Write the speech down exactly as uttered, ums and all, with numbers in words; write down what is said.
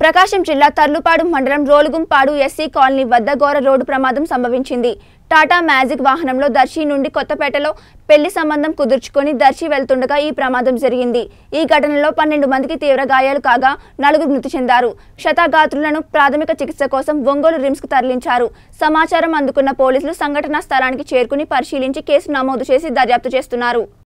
ప్రకాశం జిల్లా తర్లుపాడు మండలం రోలుగుంపాడు SC colony వద్ద ఘోర రోడ్డు ప్రమాదం సంభవించింది. టాటా మ్యాజిక్ వాహనంలో దర్శి నుండి కొత్తపేటలో పెళ్లి సంబంధం కుదుర్చుకొని దర్శి వెళ్తుండగా ఈ ప్రమాదం జరిగింది. ఈ ఘటనలో పన్నెండు మందికి తీవ్ర గాయాలు కాగా నలుగురు మృతి చెందారు. క్షతగాత్రులను ప్రాథమిక చికిత్స కోసం ఒంగోలు రిమ్స్ కు తరలించారు. సమాచారం అందుకున్న పోలీసులు సంఘటనా స్థలానికి చేరుకుని పరిశీలించి కేసు నమోదు చేసి దర్యాప్తు చేస్తున్నారు.